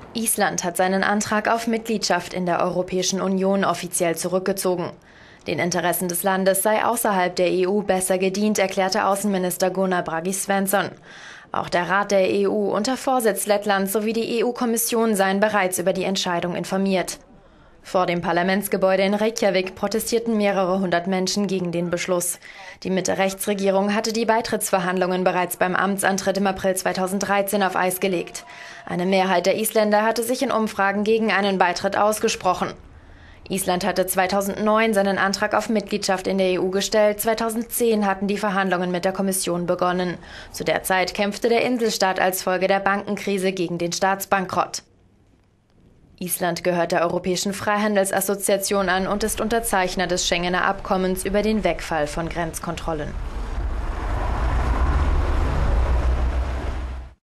Island hat seinen Antrag auf Mitgliedschaft in der Europäischen Union offiziell zurückgezogen. Den Interessen des Landes sei außerhalb der EU besser gedient, erklärte Außenminister Gunnar Bragi Svensson. Auch der Rat der EU unter Vorsitz Lettlands sowie die EU-Kommission seien bereits über die Entscheidung informiert. Vor dem Parlamentsgebäude in Reykjavik protestierten mehrere hundert Menschen gegen den Beschluss. Die Mitte-Rechts-Regierung hatte die Beitrittsverhandlungen bereits beim Amtsantritt im April 2013 auf Eis gelegt. Eine Mehrheit der Isländer hatte sich in Umfragen gegen einen Beitritt ausgesprochen. Island hatte 2009 seinen Antrag auf Mitgliedschaft in der EU gestellt. 2010 hatten die Verhandlungen mit der Kommission begonnen. Zu der Zeit kämpfte der Inselstaat als Folge der Bankenkrise gegen den Staatsbankrott. Island gehört der Europäischen Freihandelsassoziation an und ist Unterzeichner des Schengener Abkommens über den Wegfall von Grenzkontrollen.